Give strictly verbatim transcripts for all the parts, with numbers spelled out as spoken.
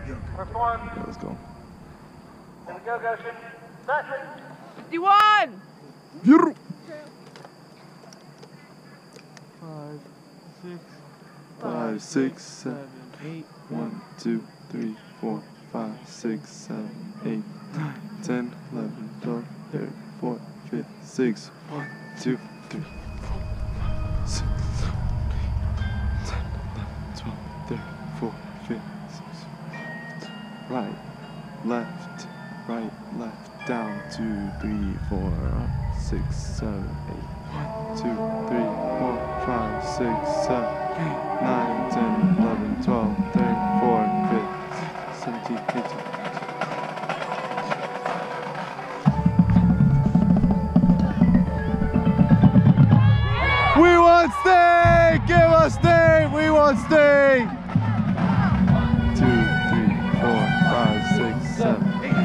Perform. Let's go. Here we go, Goshen. Set. fifty-one! Five, six, five, six, seven, eight, one, two, three, four, five, six, seven, eight, nine, ten, eleven, twelve, thirteen, fourteen, fifteen, sixteen, one, two, three, four, five, six, seven, eight, ten, eleven, twelve, thirteen, fourteen, fifteen, sixteen. Right, left, right, left, down, two, three, four, up, six, seven, eight, one, two, three, four, five, six, seven, eight, nine, ten, eleven, twelve, thirteen, fourteen, fifteen, seventeen, eighteen. We want stay! Give us stay! We want stay! Two, three, four, five, six, seven, eight.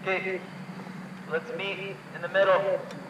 Okay, let's meet in the middle.